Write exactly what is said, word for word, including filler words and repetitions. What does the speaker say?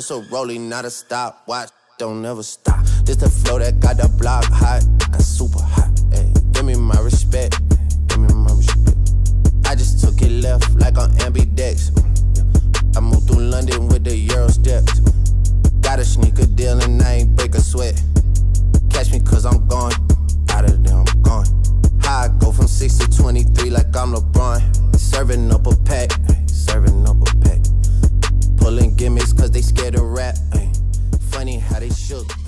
This a rolling, not a stop. Watch, don't never stop. This the flow that got the block hot. I'm super hot. Ay, give me my respect. Give me my respect. I just took it left like on ambidex. I moved through London with the Euro steps. Got a sneaker deal and I ain't break a sweat. Catch me cause I'm gone. Out of there, I'm gone. How I go from six to twenty-three like I'm LeBron. Serving up a pack. Serving up a pack. Pulling gimmicks cause they scared to rap. Ay, funny how they shook.